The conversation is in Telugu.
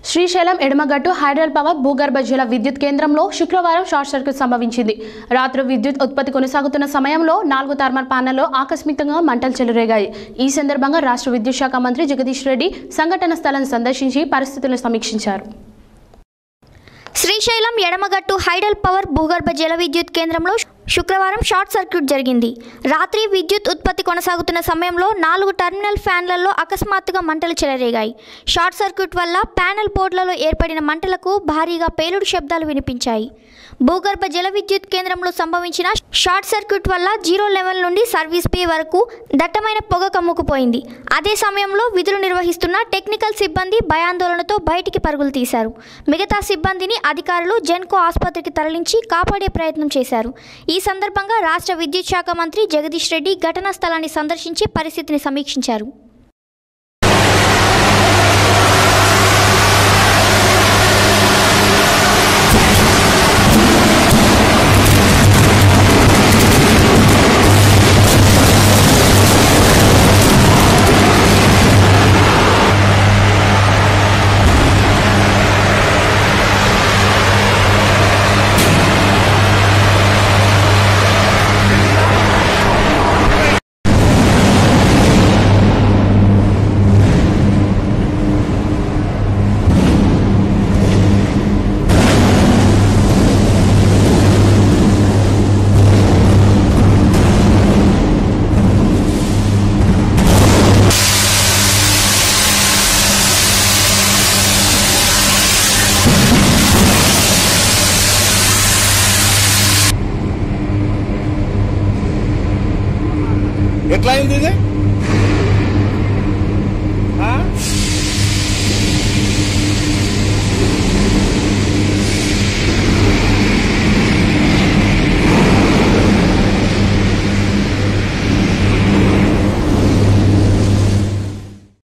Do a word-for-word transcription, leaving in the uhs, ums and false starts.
శ్రీశైలం ఎడమగట్టు హైడ్రల్ పవర్ భూగర్భ జల విద్యుత్ కేంద్రంలో శుక్రవారం షార్ట్ సర్క్యూట్ సంభవించింది. రాత్రి విద్యుత్ ఉత్పత్తి కొనసాగుతున్న సమయంలో నాలుగు థర్మల్ ప్యానెల్లో ఆకస్మికంగా మంటలు చెలరేగాయి. ఈ సందర్భంగా రాష్ట్ర విద్యుత్ శాఖ మంత్రి జగదీష్ రెడ్డి సంఘటన స్థలాన్ని సందర్శించి పరిస్థితులను సమీక్షించారు. శ్రీశైలం ఎడమగట్టు హైడల్ పవర్ భూగర్భ జల విద్యుత్ కేంద్రంలో శుక్రవారం షార్ట్ సర్క్యూట్ జరిగింది. రాత్రి విద్యుత్ ఉత్పత్తి కొనసాగుతున్న సమయంలో నాలుగు టర్మినల్ ఫ్యాన్లలో అకస్మాత్తుగా మంటలు చెలరేగాయి. షార్ట్ సర్క్యూట్ వల్ల ప్యానెల్ బోర్డులలో ఏర్పడిన మంటలకు భారీగా పేలుడు శబ్దాలు వినిపించాయి. భూగర్భ జల విద్యుత్ కేంద్రంలో సంభవించిన షార్ట్ సర్క్యూట్ వల్ల జీరో లెవెల్ నుండి సర్వీస్ పే వరకు దట్టమైన పొగ కమ్ముకుపోయింది. అదే సమయంలో విధులు నిర్వహిస్తున్న టెక్నికల్ సిబ్బంది భయాందోళనతో బయటికి పరుగులు తీశారు. మిగతా సిబ్బందిని అధికారులు జెన్కో ఆసుపత్రికి తరలించి కాపాడే ప్రయత్నం చేశారు. ఈ సందర్భంగా రాష్ట్ర విద్యుత్ శాఖ మంత్రి జగదీష్ రెడ్డి ఘటనా స్థలాన్ని సందర్శించి పరిస్థితిని సమీక్షించారు.